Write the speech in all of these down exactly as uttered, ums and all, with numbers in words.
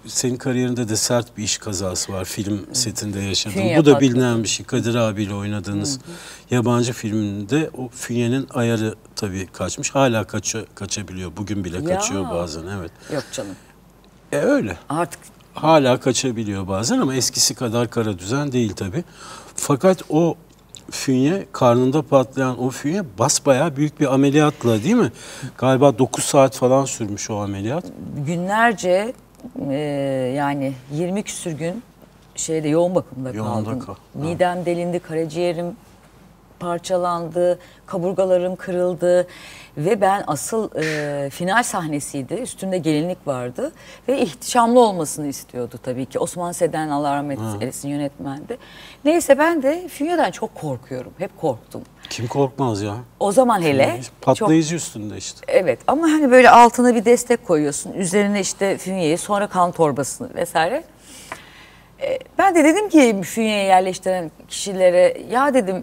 senin kariyerinde de sert bir iş kazası var. Film setinde yaşadığın. Fünye Bu da patladı. bilinen bir şey. Kadir abiyle oynadığınız hı hı. yabancı filminde o fünyenin ayarı tabii kaçmış. Hala kaça, kaçabiliyor. Bugün bile Ya. kaçıyor bazen. Evet. Yok canım. E öyle. Artık hala kaçabiliyor bazen ama eskisi kadar kara düzen değil tabii. Fakat o fünye, karnında patlayan o fünye basbayağı büyük bir ameliyatla, değil mi? Galiba dokuz saat falan sürmüş o ameliyat. Günlerce e, yani yirmi küsür gün şeyde yoğun bakımda Yoğunda kaldım. kal. Midem delindi, karaciğerim parçalandı, kaburgalarım kırıldı ve ben asıl e, final sahnesiydi. Üstümde gelinlik vardı ve ihtişamlı olmasını istiyordu tabii ki. Osman Seden, Allah rahmet eylesin, yönetmendi. Neyse ben de fünyeden çok korkuyorum. Hep korktum. Kim korkmaz ya? O zaman hele. Patlayıcı çok, üstünde işte. Evet ama hani böyle altına bir destek koyuyorsun. Üzerine işte fünyeyi, sonra kan torbasını vesaire. E, ben de dedim ki fünyeye yerleştiren kişilere, ya dedim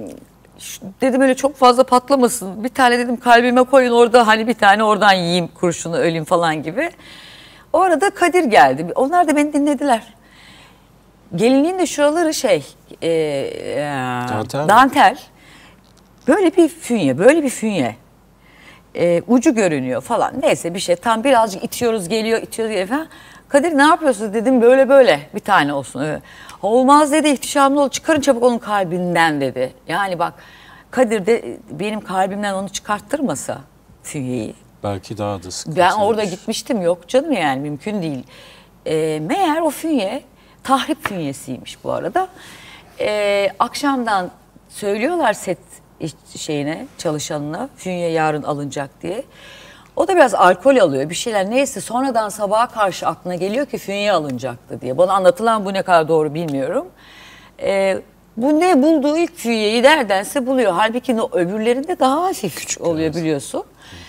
dedim öyle çok fazla patlamasın. Bir tane dedim kalbime koyun, orada hani bir tane oradan yiyeyim kurşunu, öleyim falan gibi. O arada Kadir geldi. Onlar da beni dinlediler. Gelinliğin de şuraları şey e, e, dantel. dantel. Böyle bir fünye, böyle bir fünye. E, ucu görünüyor falan. Neyse bir şey. Tam birazcık itiyoruz, geliyor, itiyoruz geliyor falan. Kadir ne yapıyorsun dedim, böyle böyle bir tane olsun. Evet. Olmaz dedi, ihtişamlı ol, çıkarın çabuk onun kalbinden dedi. Yani bak Kadir de benim kalbimden onu çıkarttırmasa fünyeyi. Belki daha da sıkıntı. Ben orada gitmiştim, yok canım yani mümkün değil. E, meğer o fünye tahrip fünyesiymiş bu arada. E, akşamdan söylüyorlar set şeyine, çalışanına, fünye yarın alınacak diye. O da biraz alkol alıyor, bir şeyler, neyse sonradan sabaha karşı aklına geliyor ki fünye alınacaktı diye. Bana anlatılan bu, ne kadar doğru bilmiyorum. Ee, bu ne bulduğu ilk fünyeyi neredense buluyor. Halbuki o öbürlerinde daha hafif küçük oluyor biliyorsun.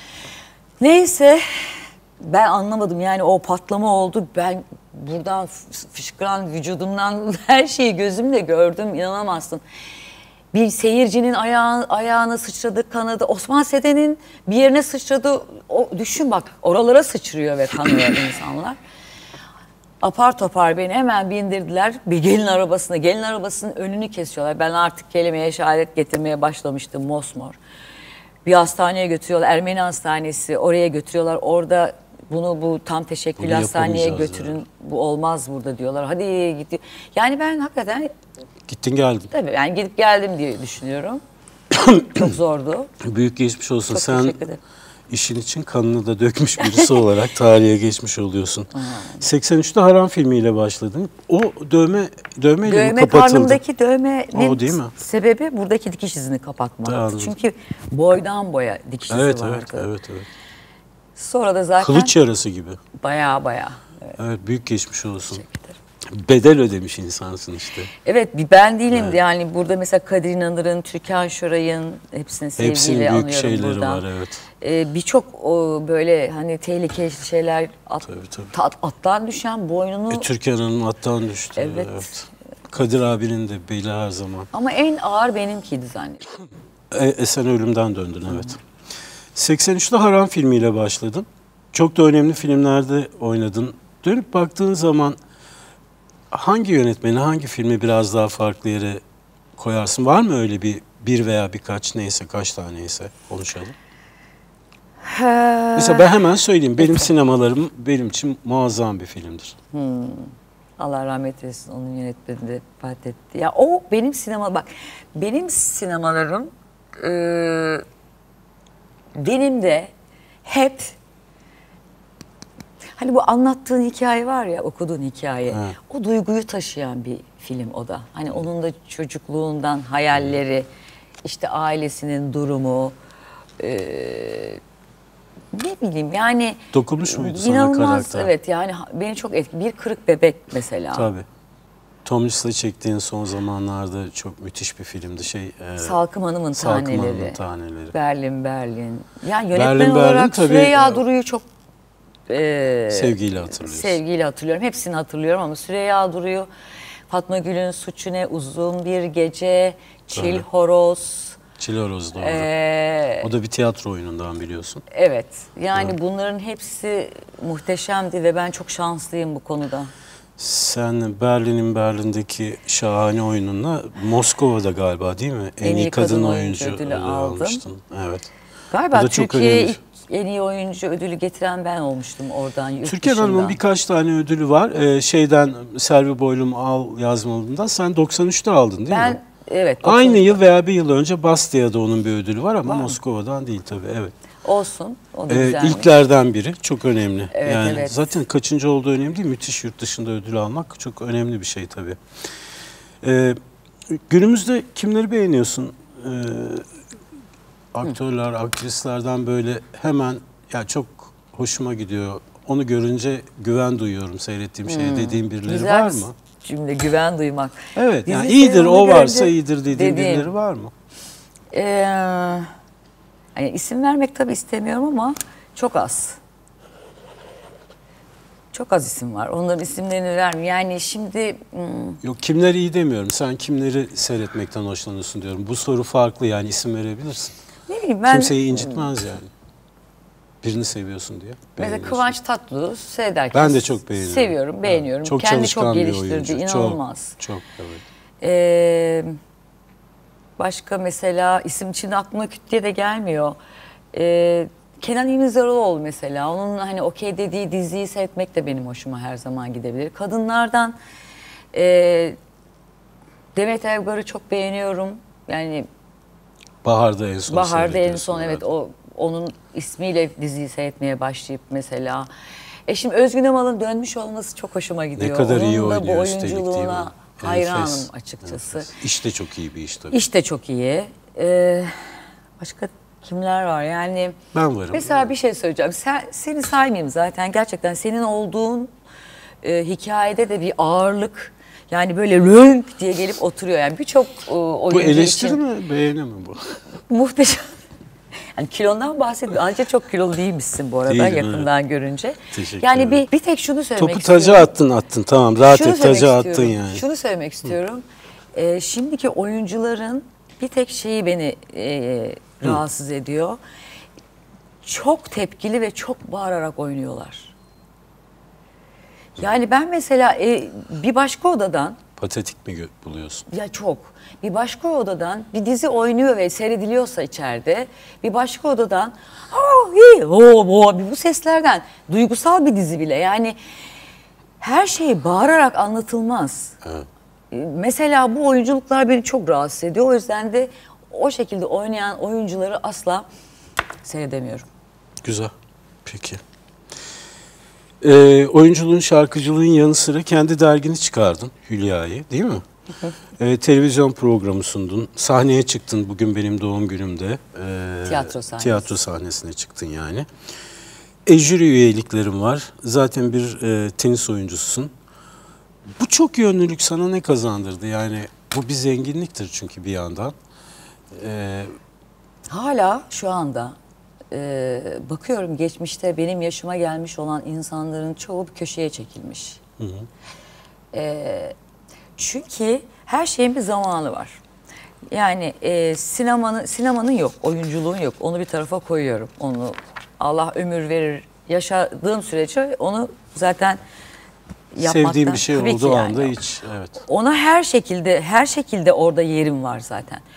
Neyse ben anlamadım yani, o patlama oldu. Ben buradan fışkıran vücudumdan her şeyi gözümle gördüm, inanamazsın. Bir seyircinin ayağı, ayağına sıçradı, kanadı. Osman Seden'in bir yerine sıçradı. O, düşün bak, oralara sıçrıyor ve kanıyor insanlar. Apar topar beni hemen bindirdiler bir gelin arabasına. Gelin arabasının önünü kesiyorlar. Ben artık kelimeye şehadet getirmeye başlamıştım, mosmor. Bir hastaneye götürüyorlar, Ermeni hastanesi, oraya götürüyorlar. Orada bunu bu tam teşekkül hastaneye götürün. Yani. Bu olmaz burada diyorlar. Hadi git. Yani ben hakikaten... Gittin geldin. Tabii yani gidip geldim diye düşünüyorum. Çok zordu. Büyük geçmiş olsun. Çok sen işin için kanını da dökmüş birisi olarak tarihe geçmiş oluyorsun. seksen üçte Haram filmiyle başladın. O dövme dövmeyle dövme, mi kapatıldı? Karnımdaki dövmenin o değil mi? sebebi buradaki dikiş izini kapatmaktı. Çünkü boydan boya dikiş izi evet, vardı. Evet, evet, evet. Sonra da zaten... Kılıç yarası gibi. Baya baya. Evet, evet, büyük geçmiş olsun. Bedel ödemiş insansın işte. Evet, bir ben değilim evet. Yani burada mesela Kadir İnanır'ın, Türkan Şoray'ın hepsini sevgiyle Hepsinin büyük anıyorum şeyleri buradan. var, evet. Ee, Birçok böyle hani tehlikeli şeyler at, tabii, tabii. At, attan düşen boynunu... E, Türkan'ın attan düştü. Evet. evet. Kadir abinin de beli her zaman. Ama en ağır benimkiydi zannediyorum. E, e sen ölümden döndün, evet. Hı. seksen üçte Haram filmiyle başladın. Çok da önemli filmlerde oynadın. Dönüp baktığın zaman hangi yönetmeni, hangi filmi biraz daha farklı yere koyarsın? Var mı öyle bir bir veya birkaç, neyse kaç taneyse konuşalım. He. Mesela ben hemen söyleyeyim. Benim evet. sinemalarım benim için muazzam bir filmdir. Hmm. Allah rahmet eylesin, onun yönetmeni de vefat etti. Ya o benim sinema, bak benim sinemalarım e, benim de hep hani bu anlattığın hikaye var ya, okuduğun hikaye, evet. O duyguyu taşıyan bir film o da. Hani onun da çocukluğundan hayalleri, işte ailesinin durumu, e, ne bileyim yani. Dokunmuş muydu sana karakter? Evet yani beni çok etkiledi. Bir Kırık Bebek mesela. Tabii. Tom Hanks'la çektiğin son zamanlarda çok müthiş bir filmdi. Şey, e, Salkım Hanım'ın Salkım Taneleri. Hanım'ın Taneleri. Berlin, Berlin. Yani yönetmen Berlin, olarak Berlin, Süreyya Duru'yu çok e, sevgiyle hatırlıyorsun. Sevgiyle hatırlıyorum. Hepsini hatırlıyorum ama Süreyya Duru'yu, Fatma Gül'ün Suçu Ne, Uzun Bir Gece, Çil Horoz, Çiloroz doğru. Ee, O da bir tiyatro oyunundan biliyorsun. evet. Yani Evet. bunların hepsi muhteşemdi ve ben çok şanslıyım bu konuda. Sen Berlin'in Berlin'deki şahane oyununla Moskova'da galiba değil mi? En, iyi kadın, kadın oyuncu, oyuncu ödülü almıştın. Evet. Galiba Türkiye'ye ilk en iyi oyuncu ödülü getiren ben olmuştum oradan, yurt Türkiye Hanım'ın birkaç tane ödülü var. Ee, şeyden Selvi Boylum Al yazmalından sen doksan üçte aldın değil ben, mi? Evet. Aynı yıl veya bir yıl önce Bastia'da onun bir ödülü var ama var Moskova'dan değil tabii. Evet. Olsun. O da ee, güzelmiş. İlklerden biri. Çok önemli. Evet, yani evet. Zaten kaçıncı olduğu önemli değil. Müthiş yurt dışında ödül almak çok önemli bir şey tabii. Ee, günümüzde kimleri beğeniyorsun? Ee, aktörler, aktrislerden böyle hemen ya çok hoşuma gidiyor. Onu görünce güven duyuyorum seyrettiğim şeye hmm. dediğim birileri Güzel var mı? Cümle güven duymak. Evet. Yani iyidir o varsa iyidir dediğin dediğim, birileri var mı? Ee, yani isim vermek tabii istemiyorum ama çok az. Çok az isim var. Onların isimlerini vermiyorum. Yani şimdi... Hmm. Yok kimleri iyi demiyorum. Sen kimleri seyretmekten hoşlanıyorsun diyorum. Bu soru farklı yani isim verebilirsin. Ne bileyim ben... Kimseyi incitmez yani. Birini seviyorsun diye. Mesela Kıvanç Tatlıtuğ seyrederken ben de çok beğeniyorum. Seviyorum, beğeniyorum. Çok Kendi çalışkan çok bir geliştirdi, oyuncu. inanılmaz. Çok, çok evet. Ee, başka mesela isim için aklıma küt diye de gelmiyor. Ee, Kenan İmirzalıoğlu mesela. Onun hani okey dediği diziyi seyretmek de benim hoşuma her zaman gidebilir. Kadınlardan e, Demet Evgar'ı çok beğeniyorum. Yani Bahar'da en son Bahar'da en son evet o onun ismiyle diziyi seyretmeye başlayıp mesela. E şimdi Özgün Amal'ın dönmüş olması çok hoşuma gidiyor. Ne kadar onun iyi da oynuyor bu üstelik değil mi? oyunculuğuna hayranım Enfes. açıkçası. Enfes. İş de çok iyi bir iş tabii. İş de çok iyi. Ee, başka kimler var yani? Ben varım. Mesela yani. bir şey söyleyeceğim. Sen, seni saymayayım zaten. Gerçekten senin olduğun e, hikayede de bir ağırlık. Yani böyle rönk diye gelip oturuyor. Yani birçok e, oyuncu Bu eleştiri için... mi beğeni mi bu? Muhteşem. Yani kilondan bahsediyor. Ancak çok kilolu değilmişsin bu arada Değilim, yakından evet. görünce. Teşekkür yani ederim. bir, bir tek şunu söylemek Topu istiyorum. taca attın attın tamam rahat Şunu et taca söylemek attın istiyorum. yani. Şunu söylemek istiyorum. Ee, şimdiki oyuncuların bir tek şeyi beni e, rahatsız ediyor. Çok tepkili ve çok bağırarak oynuyorlar. Yani ben mesela e, bir başka odadan... Patetik mi buluyorsun? Ya çok. Bir başka odadan bir dizi oynuyor ve seyrediliyorsa içeride bir başka odadan oh, iyi, oh, oh, bu seslerden duygusal bir dizi bile yani her şey bağırarak anlatılmaz. Evet. Mesela bu oyunculuklar beni çok rahatsız ediyor. O yüzden de o şekilde oynayan oyuncuları asla seyredemiyorum. Güzel. Peki. Ee, oyunculuğun, şarkıcılığın yanı sıra kendi dergini çıkardın Hülya'yı değil mi? ee, televizyon programı sundun. Sahneye çıktın bugün benim doğum günümde. Ee, tiyatro sahnesi. Tiyatro sahnesine çıktın yani. E, jüri üyeliklerin var. Zaten bir e, tenis oyuncususun. Bu çok yönlülük sana ne kazandırdı? Yani bu bir zenginliktir çünkü bir yandan. Ee, Hala şu anda e, bakıyorum geçmişte benim yaşıma gelmiş olan insanların çoğu bir köşeye çekilmiş. Hı hı. E, çünkü her şeyin bir zamanı var. Yani e, sinemanın sinemanın yok, oyunculuğun yok. Onu bir tarafa koyuyorum. Onu Allah ömür verir. Yaşadığım sürece onu zaten yapmaktan sevdiğim bir şey olduğu yani. anda hiç evet. Ona her şekilde her şekilde orada yerim var zaten.